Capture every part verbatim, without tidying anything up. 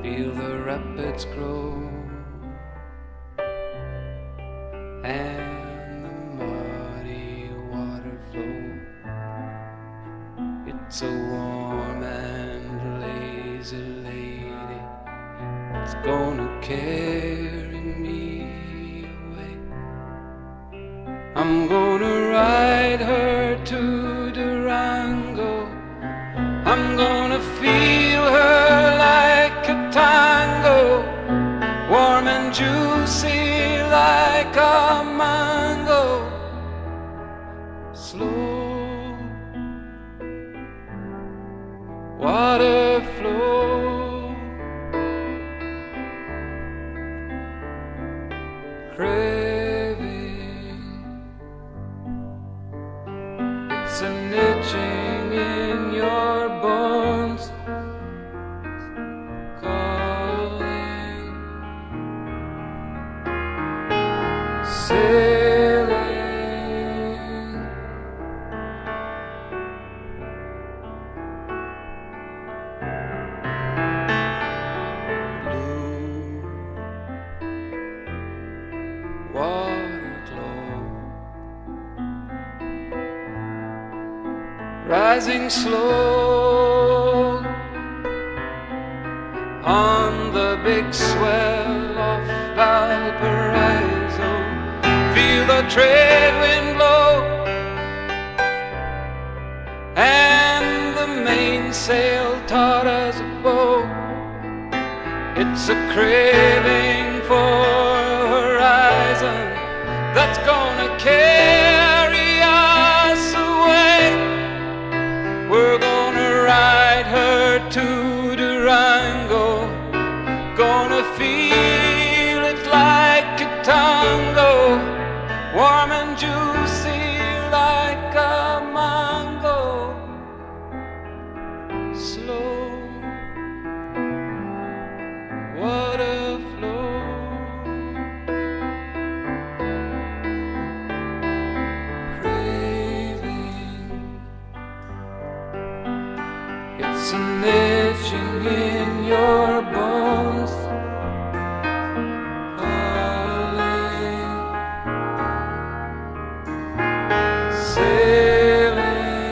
feel the rapids grow and the muddy water flow. It's a warm and lazy lady that's gonna carry me away. I'm gonna ride her to Durango. I'm gonna feel her like a tango, warm and juicy like a mango. Slow water flow, craving, it's an itching in your bones, calling, sailing, blue water glow, rising slow on the big swell of Valparaiso. Feel the trade wind blow and the mainsail taut as a bow. It's a craving for horizon that's gonna carry us away. We're gonna ride her to Durango, gonna feel it like a tango, warm and juicy like a mango. Slow water flow, craving, it's an itching in your bones, calling, sailing,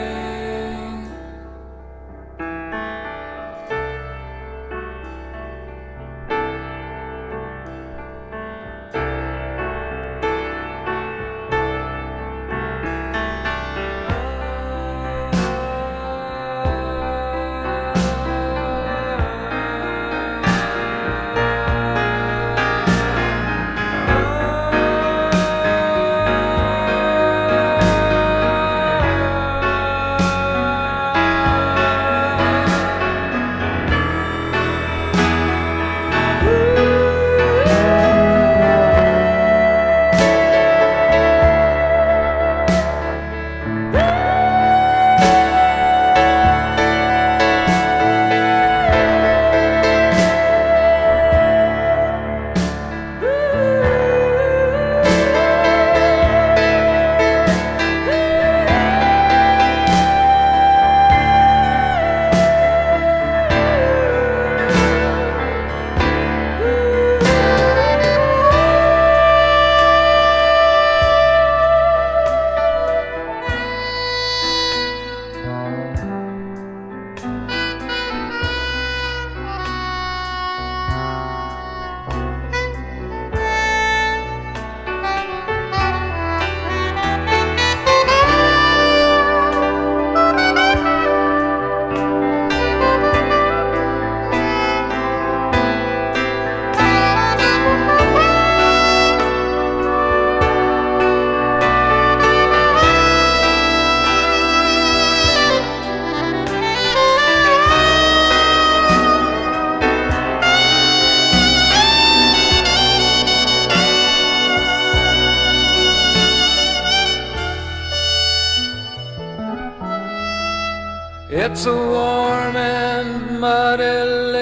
it's a warm and muddy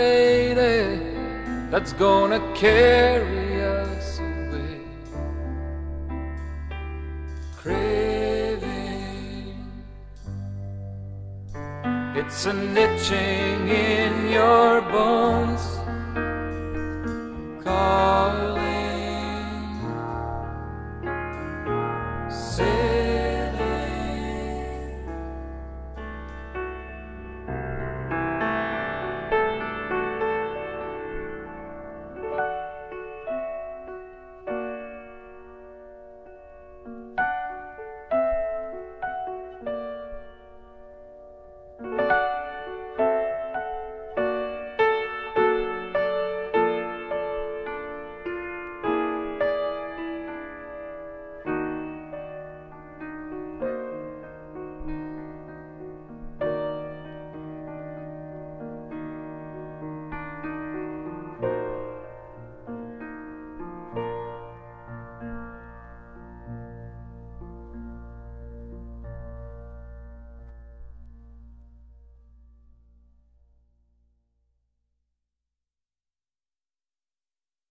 lady that's gonna carry us away. Craving, it's an itching in your bones,